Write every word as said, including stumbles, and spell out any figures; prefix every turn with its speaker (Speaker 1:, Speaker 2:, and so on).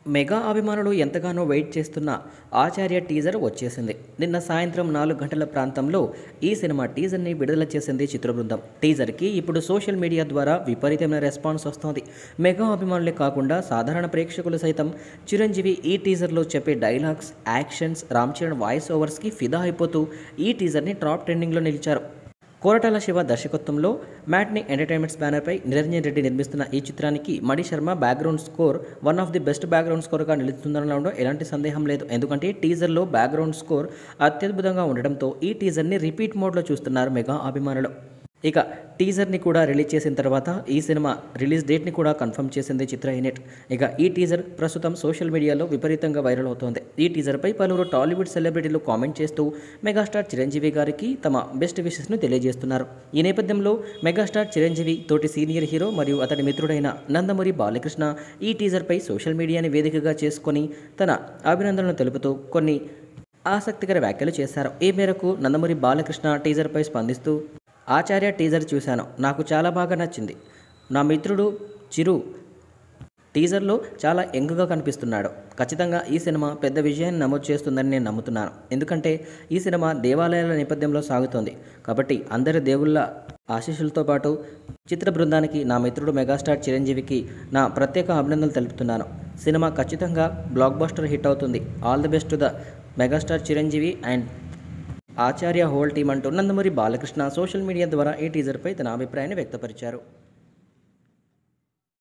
Speaker 1: Mega అభిమానులు ఎంతగానో wait చేస్తున్న ఆచార్య టీజర్ వచ్చేసింది. నిన్న సాయంత్రం నాలుగు గంటల ప్రాంతంలో ఈ సినిమా టీజర్ని విడుదల చేసింది చిత్ర బృందం. టీజర్కి ఇప్పుడు సోషల్ మీడియా ద్వారా విపరీతమైన రెస్పాన్స్ వస్తోంది. మెగా అభిమానులే కాకుండా సాధారణ ప్రేక్షకులు సైతం చిరంజీవి ఈ టీజర్లో చెప్పే dialogues, actions, Ram Charan voice ఓవర్స్కి ఫిదా అయిపోతూ ఈ టీజర్ని టాప్ ట్రెండింగ్లో నిలిచారు. కొరటాల శివ దర్శకత్వంలో మ్యాట్ని ఎంటర్టైన్మెంట్స్ బ్యానర్పై నిరంజన్ రెడ్డి నిర్మిస్తున్న ఈ చిత్రానికి Mani Sharma background score one of the best background స్కోర్గా నిలుస్తుందనడంలో ఎలాంటి సందేహం లేదు. ఎందుకంటే టీజర్లో బ్యాక్గ్రౌండ్ స్కోర్ అత్యద్భుతంగా ఉండడంతో ఈ టీజర్ని రిపీట్ మోడ్లో చూస్తున్నారు మెగా అభిమానులు. ఇక టీజర్ని కూడా రిలీజ్ చేసిన తర్వాత ఈ సినిమా రిలీజ్ డేట్ని కూడా కన్ఫర్మ్ చేసింది చిత్ర యూనిట్. ఇక ఈ టీజర్ ప్రస్తుతం సోషల్ మీడియాలో విపరీతంగా వైరల్ అవుతోంది. ఈ టీజర్పై పలువురు టాలీవుడ్ సెలబ్రిటీలు కామెంట్ చేస్తూ మెగాస్టార్ చిరంజీవి గారికి తమ బెస్ట్ విషెస్ను తెలియజేస్తున్నారు. ఈ నేపథ్యంలో మెగాస్టార్ చిరంజీవి తోటి సీనియర్ హీరో మరియు అతడి మిత్రుడైన నందమూరి బాలకృష్ణ ఈ టీజర్పై సోషల్ మీడియాని వేదికగా చేసుకొని తన అభినందనలు తెలుపుతూ కొన్ని ఆసక్తికర వ్యాఖ్యలు చేశారు. ఈ మేరకు నందమూరి బాలకృష్ణ టీజర్పై స్పందిస్తూ, ఆచార్య టీజర్ చూశాను, నాకు చాలా బాగా నచ్చింది. నా మిత్రుడు చిరు టీజర్లో చాలా యంగ్గా కనిపిస్తున్నాడు. ఖచ్చితంగా ఈ సినిమా పెద్ద విజయాన్ని నమోదు చేస్తుందని నేను నమ్ముతున్నాను. ఎందుకంటే ఈ సినిమా దేవాలయాల నేపథ్యంలో సాగుతోంది కాబట్టి అందరి దేవుళ్ళ ఆశీస్సులతో పాటు చిత్ర బృందానికి, నా మిత్రుడు మెగాస్టార్ చిరంజీవికి నా ప్రత్యేక అభినందనలు తెలుపుతున్నాను. సినిమా ఖచ్చితంగా బ్లాక్ బస్టర్ హిట్ అవుతుంది. All the best to the megastar Chiranjeevi and Acharya whole team అంటూ నందమూరి బాలకృష్ణ సోషల్ మీడియా ద్వారా ఈ టీజర్పై తన అభిప్రాయాన్ని వ్యక్తపరిచారు.